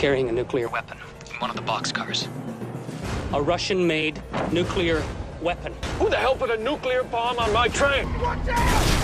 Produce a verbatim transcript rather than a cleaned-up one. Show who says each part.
Speaker 1: carrying a nuclear weapon in one of the boxcars. A Russian-made nuclear weapon.
Speaker 2: Who the hell put a nuclear bomb on my train? Watch out!